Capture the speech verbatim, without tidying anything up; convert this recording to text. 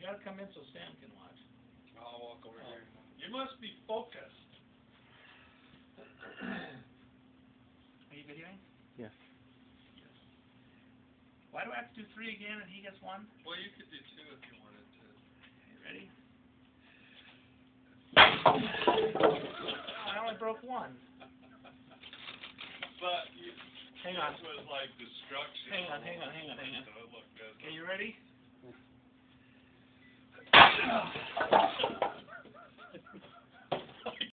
gotta come in so Sam can watch. I'll walk over Oh. here. You must be focused. Are you videoing? Yes. Yes. Why do I have to do three again and he gets one? Well, you could do two if you wanted to. Okay, ready? I only broke one. But you, Hang on. this was like destruction. Hang on, hang on, hang on, hang on. So it looked good. Okay, you ready?